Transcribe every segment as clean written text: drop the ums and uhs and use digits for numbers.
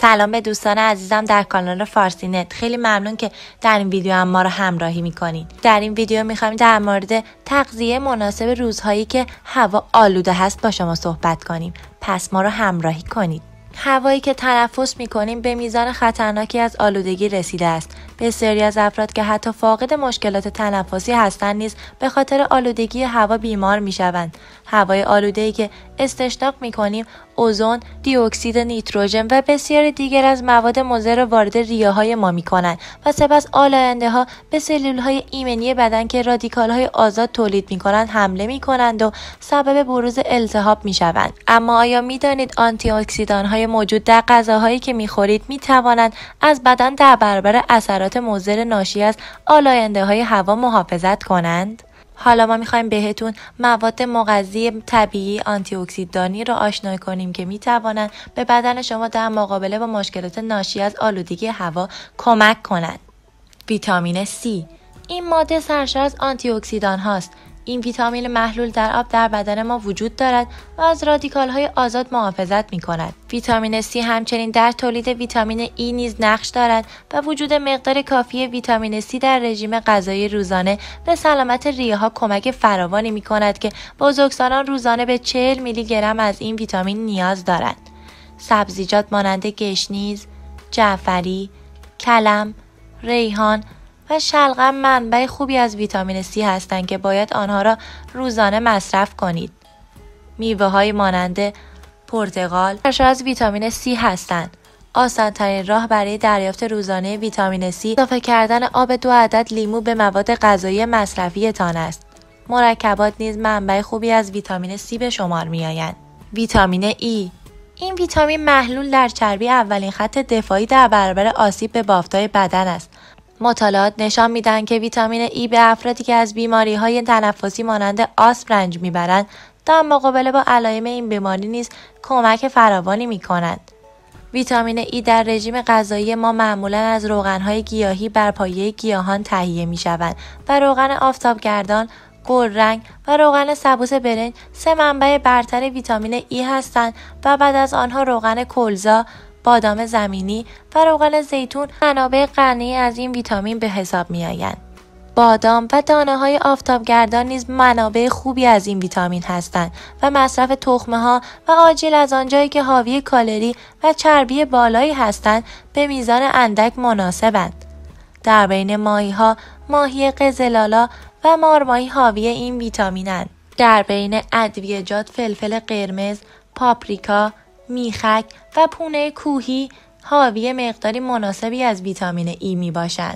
سلام به دوستان عزیزم در کانال فارسی نت. خیلی ممنون که در این ویدیو هم ما رو همراهی میکنین. در این ویدیو میخوایم در مورد تغذیه مناسب روزهایی که هوا آلوده هست با شما صحبت کنیم. پس ما رو همراهی کنید. هوایی که تنفس میکنیم به میزان خطرناکی از آلودگی رسیده است. بسیاری از افراد که حتی فاقد مشکلات تنفسی هستند نیز به خاطر آلودگی هوا بیمار میشوند. هوای آلوده‌ای که استنشاق میکنیم اوزون، دی اکسید نیتروژن و بسیاری دیگر از مواد مضر وارد ریه‌های ما میکنند و سپس آلاینده‌ها به سلول‌های ایمنی بدن که رادیکال‌های آزاد تولید میکنند حمله میکنند و سبب بروز التهاب میشوند. اما آیا میدانید آنتی اکسیدان‌های موجود در غذاهایی که میخورید میتوانند از بدن در برابر اثرات مضر ناشی از آلاینده‌های هوا محافظت کنند؟ حالا ما میخوایم بهتون مواد مغذی طبیعی آنتی اکسیدانی رو آشنا کنیم که میتوانند به بدن شما در مقابله با مشکلات ناشی از آلودگی هوا کمک کنند. ویتامین C. این ماده سرشار از آنتی اکسیدان هاست. این ویتامین محلول در آب در بدن ما وجود دارد و از رادیکال‌های آزاد محافظت می‌کند. ویتامین C همچنین در تولید ویتامین E نیز نقش دارد و وجود مقدار کافی ویتامین C در رژیم غذایی روزانه به سلامت ریه‌ها کمک فراوانی می‌کند که بزرگسالان روزانه به 40 میلی گرم از این ویتامین نیاز دارند. سبزیجات مانند گشنیز، جعفری، کلم، ریحان و شلغم منبع خوبی از ویتامین C هستند که باید آنها را روزانه مصرف کنید. میوه‌های مانند پرتقال سرشار از ویتامین C هستند. آسان‌ترین راه برای دریافت روزانه ویتامین C اضافه کردن آب 2 عدد لیمو به مواد غذایی مصرفی تان است. مرکبات نیز منبع خوبی از ویتامین C به شمار می‌آیند. ویتامین E. این ویتامین محلول در چربی اولین خط دفاعی در برابر آسیب به بافت‌های بدن است. مطالعات نشان می‌دهند که ویتامین E به افرادی که از بیماری‌های تنفسی مانند آسم رنج می‌برند در مقابله با علائم این بیماری نیز کمک فراوانی می‌کند. ویتامین E در رژیم غذایی ما معمولاً از روغن‌های گیاهی بر پایه گیاهان تهیه می‌شوند و روغن آفتابگردان، گلرنگ و روغن سبوس برنج 3 منبع برتر ویتامین E هستند و بعد از آنها روغن کلزا، بادام زمینی و روغن زیتون منابع غنی از این ویتامین به حساب می آیند. بادام و دانه‌های آفتابگردان نیز منابع خوبی از این ویتامین هستند و مصرف تخمه‌ها و آجیل از آنجایی که حاوی کالری و چربی بالایی هستند به میزان اندک مناسبند. در بین ماهی‌ها ماهی قزلالا و مارماهی حاوی این ویتامینند. در بین ادویه‌جات فلفل قرمز، پاپریکا، میخک و پونه کوهی حاوی مقداری مناسبی از ویتامین E می باشند.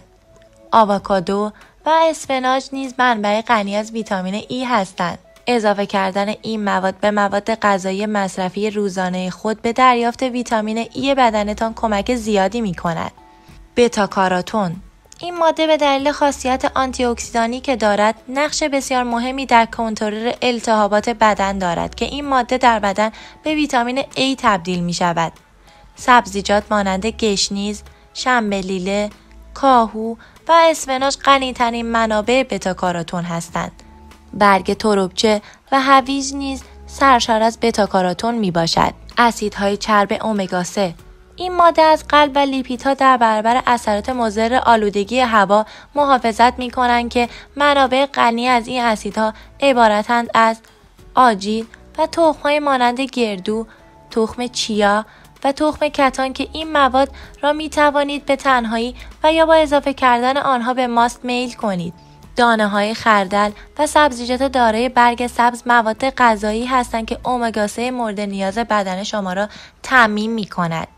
آووکادو و اسفناج نیز منبع غنی از ویتامین E هستند. اضافه کردن این مواد به مواد غذایی مصرفی روزانه خود به دریافت ویتامین E بدنتان کمک زیادی می کند. بتا کاروتن. این ماده به دلیل خاصیت آنتی اکسیدانی که دارد نقش بسیار مهمی در کنترل التهابات بدن دارد که این ماده در بدن به ویتامین A تبدیل می شود. سبزیجات مانند گشنیز، شنبلیله، کاهو و اسفناج غنی‌ترین منابع بتا کاروتن هستند. برگ تربچه و هویج نیز سرشار از بتا کاروتن می باشد. اسیدهای چرب امگا 3. این ماده از قلب و لیپیدها در برابر اثرات مضر آلودگی هوا محافظت می کنند که منابع غنی از این اسیدها عبارتند از آجیل و تخم‌های مانند گردو، تخم چیا و تخم کتان که این مواد را می توانید به تنهایی و یا با اضافه کردن آنها به ماست میل کنید. دانه‌های خردل و سبزیجات دارای برگ سبز مواد غذایی هستند که امگا 3 مورد نیاز بدن شما را تامین می کند.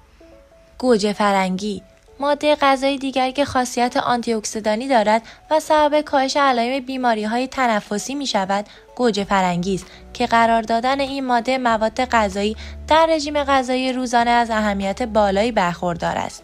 گوجه فرنگی، ماده غذایی دیگری که خاصیت آنتی اکسیدانی دارد و سبب کاهش علائم بیماری‌های تنفسی می‌شود، گوجه فرنگی است که قرار دادن این ماده مواد غذایی در رژیم غذایی روزانه از اهمیت بالایی برخوردار است.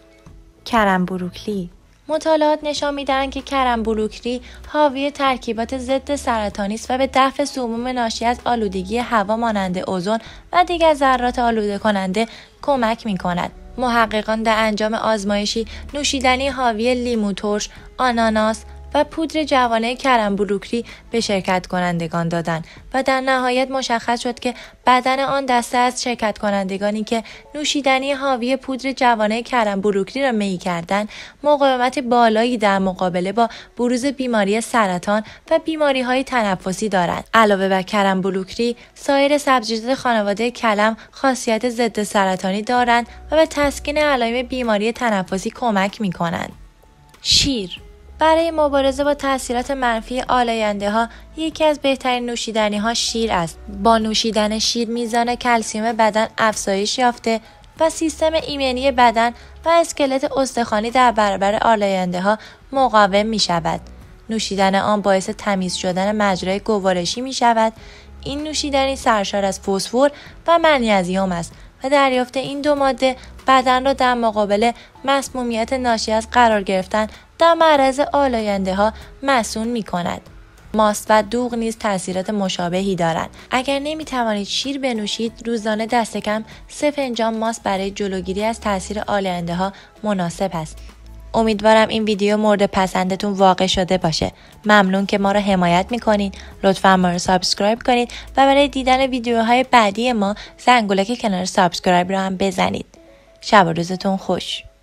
کرم بروکلی. مطالعات نشان می‌دهند که کرم بروکلی حاوی ترکیبات ضد سرطانی است و به دفع سموم ناشی از آلودگی هوا مانند اوزون و دیگر ذرات آلوده کننده کمک می‌کند. محققان در انجام آزمایشی نوشیدنی حاوی لیمو ترش، آناناس و پودر جوانه کرم بروکلی به شرکت کنندگان دادند و در نهایت مشخص شد که بدن آن دسته از شرکت کنندگانی که نوشیدنی حاوی پودر جوانه کرم بروکلی را می کردند مقاومت بالایی در مقابله با بروز بیماری سرطان و بیماری‌های تنفسی دارند. علاوه بر کرم بروکلی، سایر سبزیجات خانواده کلم خاصیت ضد سرطانی دارند و به تسکین علائم بیماری تنفسی کمک می‌کنند. شیر برای مبارزه با تاثیرات منفی آلاینده‌ها یکی از بهترین نوشیدنی‌ها شیر است. با نوشیدن شیر میزان کلسیم بدن افزایش یافته و سیستم ایمنی بدن و اسکلت استخوانی در برابر آلاینده‌ها مقاوم می‌شود. نوشیدن آن باعث تمیز شدن مجرای گوارشی می‌شود. این نوشیدنی سرشار از فسفر و منیزیم است و دریافت این دو ماده بدن را در مقابل مسمومیت ناشی از قرار گرفتن در معرض آلاینده‌ها مصون می‌کند. ماست و دوغ نیز تاثیرات مشابهی دارند. اگر نمی‌توانید شیر بنوشید، روزانه دست کم 3 فنجان ماست برای جلوگیری از تاثیر آلاینده‌ها مناسب است. امیدوارم این ویدیو مورد پسندتون واقع شده باشه. ممنون که ما رو حمایت میکنین. لطفا ما رو سابسکرایب کنید و برای دیدن ویدیوهای بعدی ما زنگوله که کنار سابسکرایب رو هم بزنید. شب و روزتون خوش.